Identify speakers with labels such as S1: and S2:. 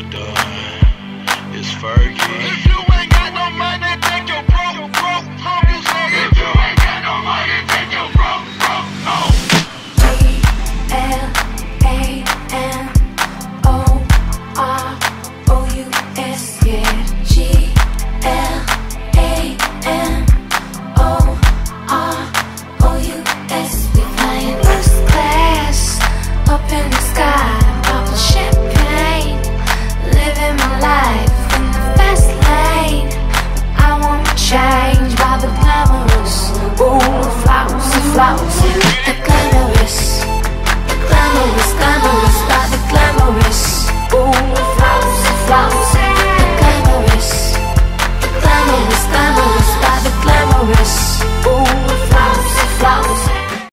S1: done. It's Fergie.
S2: If you ain't got no money, take your broke home. You say if you ain't got no money, take your broke home.
S3: GLAMOROUS, yeah. GLAMOROUS. We flying first class up in the sky, popping champagne, living my life in the fast lane. I won't change by the glamorous. Ooh, flousy, flousy, the glamorous, the glamorous, glamorous by the glamorous. Ooh, flousy, flousy.